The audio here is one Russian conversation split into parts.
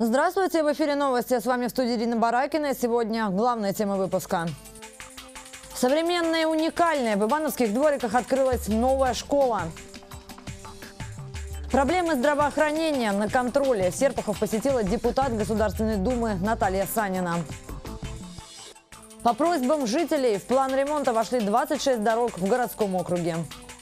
Здравствуйте, в эфире новости. С вами в студии Ирина Баракина. Сегодня главная тема выпуска. Современная и уникальная. В Ивановских двориках открылась новая школа. Проблемы здравоохранения на контроле. Серпухов посетила депутат Государственной Думы Наталья Санина. По просьбам жителей в план ремонта вошли 26 дорог в городском округе.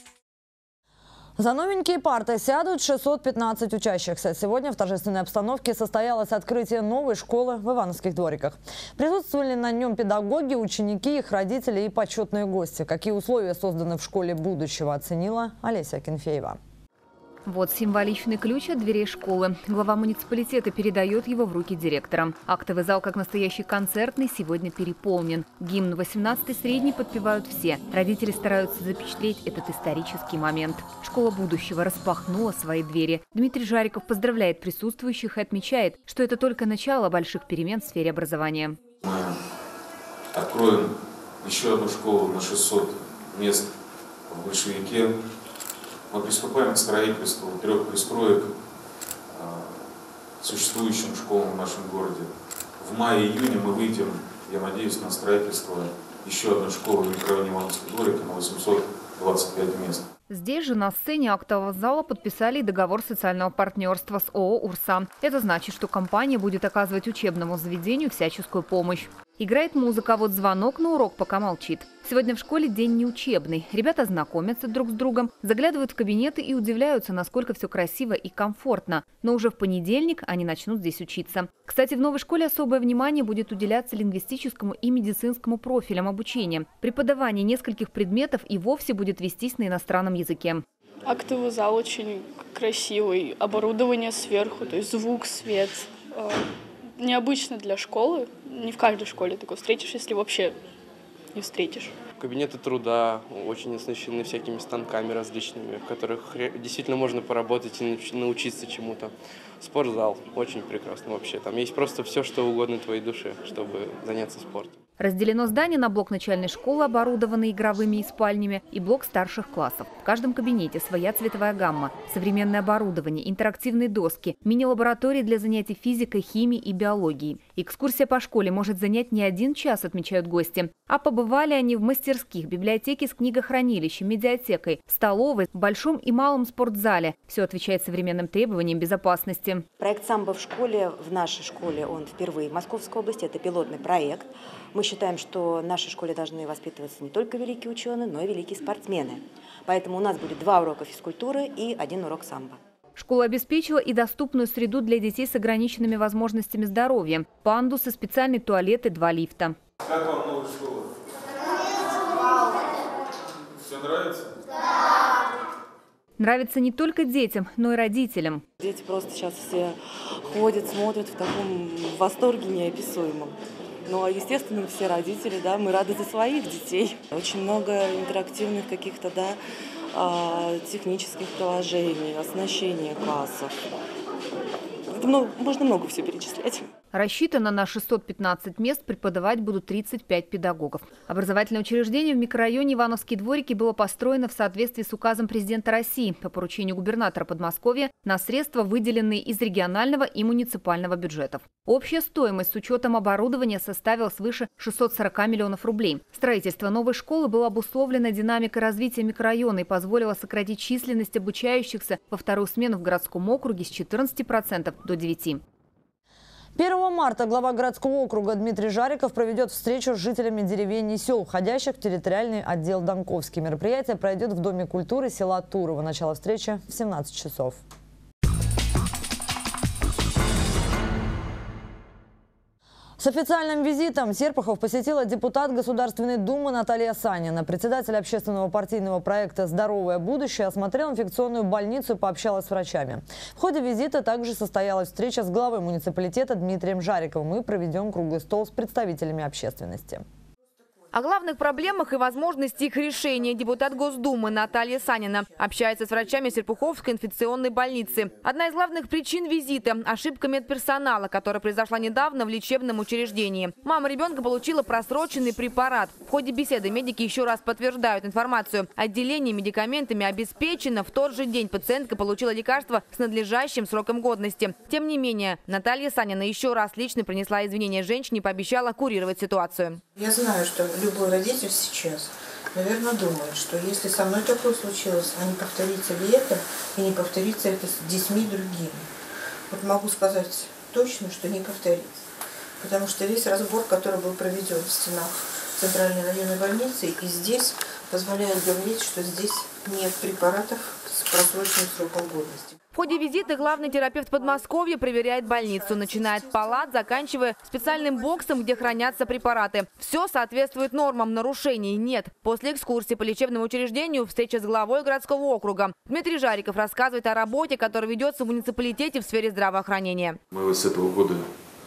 За новенькие парты сядут 615 учащихся. Сегодня в торжественной обстановке состоялось открытие новой школы в Ивановских двориках. Присутствовали на нем педагоги, ученики, их родители и почетные гости. Какие условия созданы в школе будущего, оценила Олеся Акинфеева. Вот символичный ключ от дверей школы. Глава муниципалитета передает его в руки директора. Актовый зал, как настоящий концертный, сегодня переполнен. Гимн 18-й средний подпевают все. Родители стараются запечатлеть этот исторический момент. Школа будущего распахнула свои двери. Дмитрий Жариков поздравляет присутствующих и отмечает, что это только начало больших перемен в сфере образования. Мы откроем еще одну школу на 600 мест в Большевике. Мы приступаем к строительству 3 пристроек существующим школам в нашем городе. В мае-июне мы выйдем, я надеюсь, на строительство еще одной школы в микрорайоне Ивановских двориков на 825 мест. Здесь же на сцене актового зала подписали и договор социального партнерства с ООО «Урса». Это значит, что компания будет оказывать учебному заведению всяческую помощь. Играет музыка, а вот звонок на урок пока молчит. Сегодня в школе день неучебный. Ребята знакомятся друг с другом, заглядывают в кабинеты и удивляются, насколько все красиво и комфортно. Но уже в понедельник они начнут здесь учиться. Кстати, в новой школе особое внимание будет уделяться лингвистическому и медицинскому профилям обучения. Преподавание нескольких предметов и вовсе будет вестись на иностранном языке. Актовый зал очень красивый, оборудование сверху, то есть звук, свет. Необычно для школы. Не в каждой школе такое встретишь, если вообще не встретишь. Кабинеты труда очень оснащены всякими станками различными, в которых действительно можно поработать и научиться чему-то. Спортзал очень прекрасно вообще. Там есть просто все, что угодно твоей душе, чтобы заняться спортом. Разделено здание на блок начальной школы, оборудованный игровыми и спальнями, и блок старших классов. В каждом кабинете своя цветовая гамма, современное оборудование, интерактивные доски, мини-лаборатории для занятий физикой, химией и биологией. Экскурсия по школе может занять не 1 час, отмечают гости. А побывали они в мастерских, библиотеке с книгохранилищем, медиатекой, столовой, большом и малом спортзале. Все отвечает современным требованиям безопасности. Проект «Самбо» в школе, в нашей школе, он впервые в Московской области. Это пилотный проект. Мы считаем, что в нашей школе должны воспитываться не только великие ученые, но и великие спортсмены. Поэтому у нас будет 2 урока физкультуры и 1 урок самбо. Школа обеспечила и доступную среду для детей с ограниченными возможностями здоровья. Пандусы, специальные туалеты, 2 лифта. Как вам новая школа? Все нравится? Нравится не только детям, но и родителям. Дети просто сейчас все ходят, смотрят в таком восторге неописуемом. Ну, а естественно, все родители, да, мы рады за своих детей. Очень много интерактивных каких-то, да, технических приложений, оснащения классов. Можно много всего перечислять. Рассчитано на 615 мест, преподавать будут 35 педагогов. Образовательное учреждение в микрорайоне Ивановские дворики было построено в соответствии с указом президента России по поручению губернатора Подмосковья на средства, выделенные из регионального и муниципального бюджетов. Общая стоимость с учетом оборудования составила свыше 640 миллионов рублей. Строительство новой школы было обусловлено динамикой развития микрорайона и позволило сократить численность обучающихся во 2-ю смену в городском округе с 14% до 9%. 1 марта глава городского округа Дмитрий Жариков проведет встречу с жителями деревень и сел, входящих в территориальный отдел Донковский. Мероприятие пройдет в Доме культуры села Турово. Начало встречи в 17 часов. С официальным визитом Серпухов посетила депутат Государственной Думы Наталья Санина. Председатель общественного партийного проекта «Здоровое будущее» осмотрел инфекционную больницу и пообщалась с врачами. В ходе визита также состоялась встреча с главой муниципалитета Дмитрием Жариковым и проведен круглый стол с представителями общественности. О главных проблемах и возможности их решения депутат Госдумы Наталья Санина общается с врачами Серпуховской инфекционной больницы. Одна из главных причин визита – ошибка медперсонала, которая произошла недавно в лечебном учреждении. Мама ребенка получила просроченный препарат. В ходе беседы медики еще раз подтверждают информацию. Отделение медикаментами обеспечено. В тот же день пациентка получила лекарство с надлежащим сроком годности. Тем не менее, Наталья Санина еще раз лично принесла извинения женщине и пообещала курировать ситуацию. Я знаю, что любой родитель сейчас, наверное, думает, что если со мной такое случилось, а не повторится ли это, и не повторится это с детьми другими. Вот могу сказать точно, что не повторится. Потому что весь разбор, который был проведен в стенах Центральной районной больницы, и здесь позволяет говорить, что здесь нет препаратов с просроченным сроком годности. В ходе визита главный терапевт Подмосковья проверяет больницу, начиная от палат, заканчивая специальным боксом, где хранятся препараты. Все соответствует нормам, нарушений нет. После экскурсии по лечебному учреждению встреча с главой городского округа. Дмитрий Жариков рассказывает о работе, которая ведется в муниципалитете в сфере здравоохранения. Мы с этого года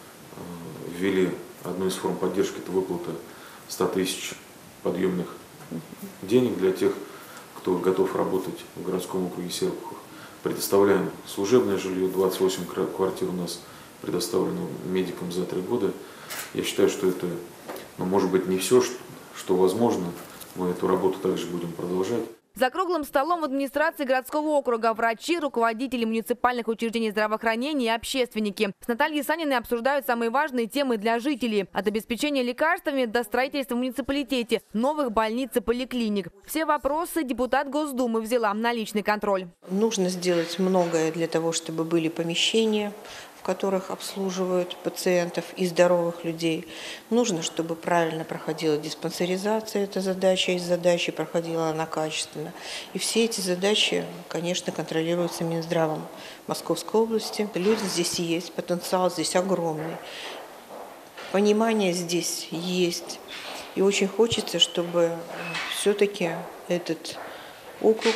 ввели одну из форм поддержки, это выплата 100 тысяч подъемных денег для тех, кто готов работать в городском округе Серпухов. Предоставляем служебное жилье, 28 квартир у нас предоставлено медикам за 3 года. Я считаю, что это, может быть, не все, что возможно. Мы эту работу также будем продолжать. За круглым столом в администрации городского округа врачи, руководители муниципальных учреждений здравоохранения и общественники. С Натальей Саниной обсуждают самые важные темы для жителей. От обеспечения лекарствами до строительства в муниципалитете, новых больниц и поликлиник. Все вопросы депутат Госдумы взяла на личный контроль. Нужно сделать многое для того, чтобы были помещения, в которых обслуживают пациентов и здоровых людей. Нужно, чтобы правильно проходила диспансеризация, эта задача из задачи, проходила она качественно. И все эти задачи, конечно, контролируются Минздравом Московской области. Люди здесь есть, потенциал здесь огромный. Понимание здесь есть. И очень хочется, чтобы все-таки этот округ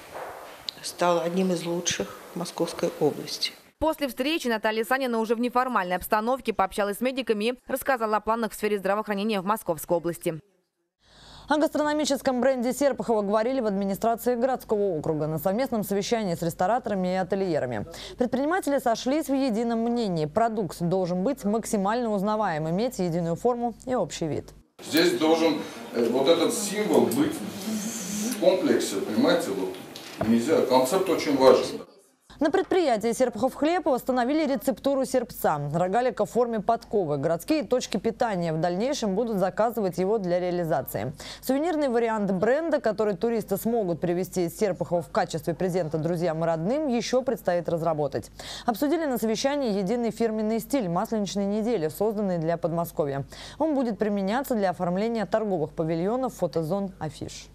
стал одним из лучших Московской области. После встречи Наталья Санина уже в неформальной обстановке пообщалась с медиками и рассказала о планах в сфере здравоохранения в Московской области. О гастрономическом бренде Серпухова говорили в администрации городского округа на совместном совещании с рестораторами и ательерами. Предприниматели сошлись в едином мнении. Продукт должен быть максимально узнаваем, иметь единую форму и общий вид. Здесь должен вот этот символ быть в комплексе, понимаете? Вот нельзя. Концепт очень важен. На предприятии «Серпухов хлеб» восстановили рецептуру серпца. Рогалика в форме подковы. Городские точки питания в дальнейшем будут заказывать его для реализации. Сувенирный вариант бренда, который туристы смогут привезти из Серпухова в качестве презента друзьям и родным, еще предстоит разработать. Обсудили на совещании единый фирменный стиль масленичной недели, созданный для Подмосковья. Он будет применяться для оформления торговых павильонов, фотозон, афиш.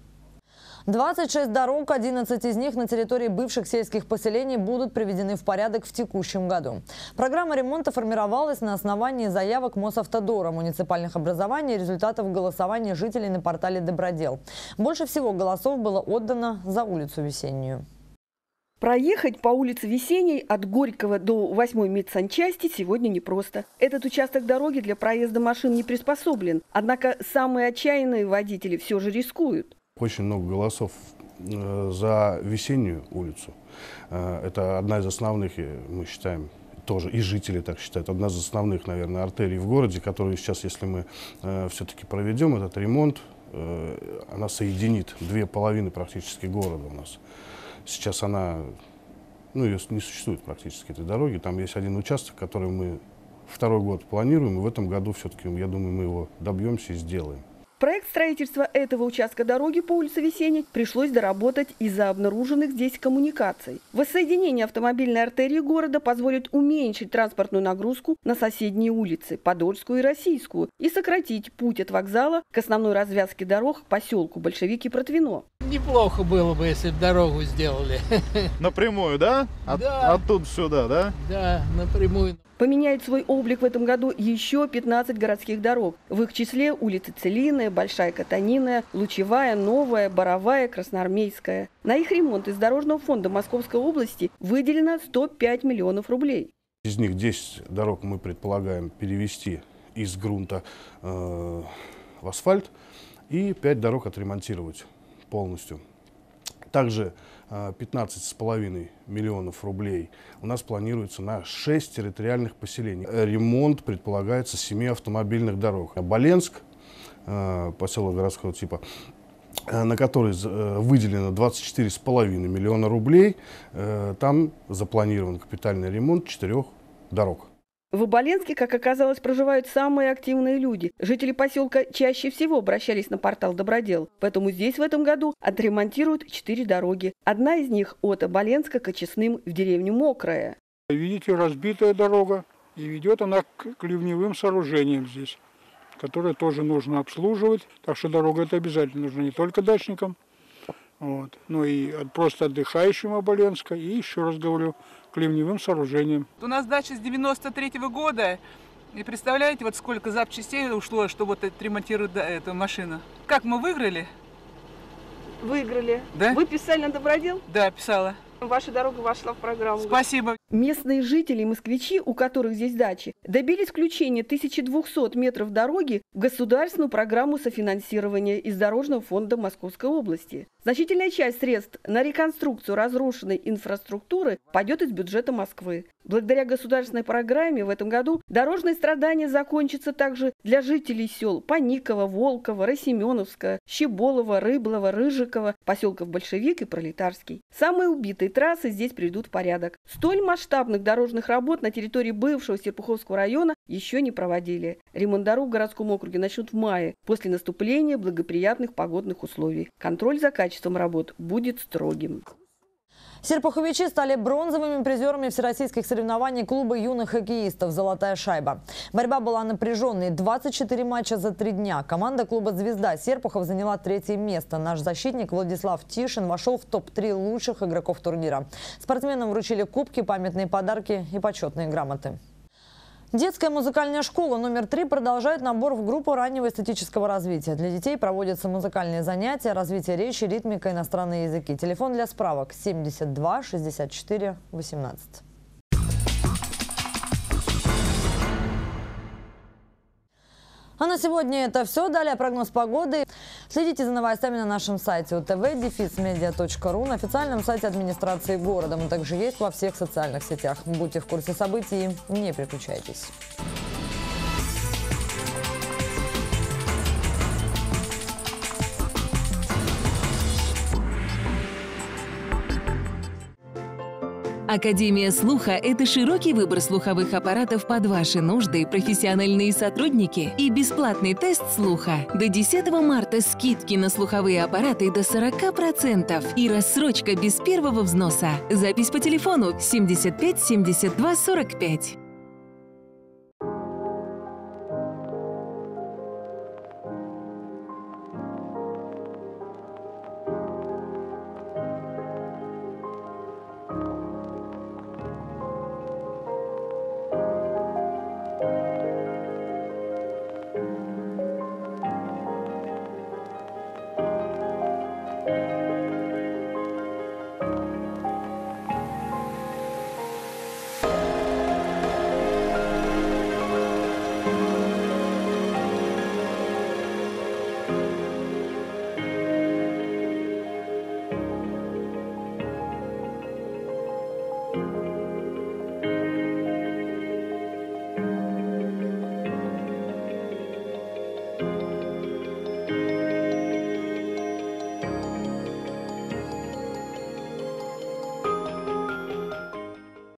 26 дорог, 11 из них на территории бывших сельских поселений будут приведены в порядок в текущем году. Программа ремонта формировалась на основании заявок Мосавтодора, муниципальных образований и результатов голосования жителей на портале «Добродел». Больше всего голосов было отдано за улицу Весеннюю. Проехать по улице Весенней от Горького до 8-й медсанчасти сегодня непросто. Этот участок дороги для проезда машин не приспособлен. Однако самые отчаянные водители все же рискуют. Очень много голосов за Весеннюю улицу. Это одна из основных, мы считаем, тоже и жители так считают, одна из основных, наверное, артерий в городе, которую сейчас, если мы все-таки проведем этот ремонт, она соединит 2,5 практически города у нас. Сейчас она, ее не существует практически, этой дороги. Там есть один участок, который мы второй год планируем, и в этом году все-таки, я думаю, мы его добьемся и сделаем. Проект строительства этого участка дороги по улице Весенней пришлось доработать из-за обнаруженных здесь коммуникаций. Воссоединение автомобильной артерии города позволит уменьшить транспортную нагрузку на соседние улицы, Подольскую и Российскую, и сократить путь от вокзала к основной развязке дорог к поселку Большевики-Протвино. Неплохо было бы, если бы дорогу сделали. Напрямую, да? Да. Оттуда сюда, да? Да, напрямую. Поменяет свой облик в этом году еще 15 городских дорог. В их числе улицы Целиная, Большая Катаниная, Лучевая, Новая, Боровая, Красноармейская. На их ремонт из Дорожного фонда Московской области выделено 105 миллионов рублей. Из них 10 дорог мы предполагаем перевести из грунта в асфальт и 5 дорог отремонтировать полностью. Также 15,5 миллионов рублей у нас планируется на 6 территориальных поселений. Ремонт предполагается 7 автомобильных дорог. Боленск, поселок городского типа, на который выделено 24,5 миллиона рублей. Там запланирован капитальный ремонт 4 дорог. В Оболенске, как оказалось, проживают самые активные люди. Жители поселка чаще всего обращались на портал «Добродел». Поэтому здесь в этом году отремонтируют 4 дороги. Одна из них от Оболенска к Очистным в деревню Мокрая. Видите, разбитая дорога, и ведет она к ливневым сооружениям здесь, которые тоже нужно обслуживать. Так что дорога это обязательно нужна не только дачникам, но и просто отдыхающим Оболенска. И еще раз говорю, к ливневым сооружениям. У нас дача с 93-го года, и представляете, вот сколько запчастей ушло, чтобы вот отремонтировать эту машину. Как мы выиграли? Выиграли. Да? Вы писали на Добродел? Да, писала. Ваша дорога вошла в программу. Спасибо. Местные жители и москвичи, у которых здесь дачи, добились включения 1200 метров дороги в государственную программу софинансирования из Дорожного фонда Московской области. Значительная часть средств на реконструкцию разрушенной инфраструктуры пойдет из бюджета Москвы. Благодаря государственной программе в этом году дорожные страдания закончатся также для жителей сел Паниково, Волково, Росеменовска, Щеболова, Рыблова, Рыжикова, поселков Большевик и Пролетарский. Самые убитые трассы здесь приведут в порядок. Столь масштабных дорожных работ на территории бывшего Серпуховского района еще не проводили. Ремонт дорог в городском округе начнут в мае, после наступления благоприятных погодных условий. Контроль за качеством работ будет строгим. Серпуховичи стали бронзовыми призерами всероссийских соревнований клуба юных хоккеистов «Золотая шайба». Борьба была напряженной. 24 матча за 3 дня. Команда клуба «Звезда» Серпухов заняла 3-е место. Наш защитник Владислав Тишин вошел в топ-3 лучших игроков турнира. Спортсменам вручили кубки, памятные подарки и почетные грамоты. Детская музыкальная школа номер 3 продолжает набор в группу раннего эстетического развития. Для детей проводятся музыкальные занятия, развитие речи, ритмика, иностранные языки. Телефон для справок 72 64 18. А на сегодня это все. Далее прогноз погоды. Следите за новостями на нашем сайте utv-media.ru, на официальном сайте администрации города. Мы также есть во всех социальных сетях. Будьте в курсе событий, не переключайтесь. Академия слуха – это широкий выбор слуховых аппаратов под ваши нужды, профессиональные сотрудники и бесплатный тест слуха. До 10 марта скидки на слуховые аппараты до 40% и рассрочка без первого взноса. Запись по телефону 75 72 45.